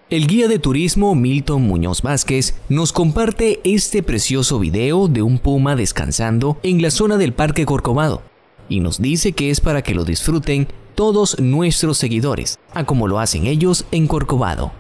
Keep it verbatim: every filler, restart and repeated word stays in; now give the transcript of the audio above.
El guía de turismo Milton Muñoz Vázquez nos comparte este precioso video de un puma descansando en la zona del Parque Corcovado y nos dice que es para que lo disfruten todos nuestros seguidores, a como lo hacen ellos en Corcovado.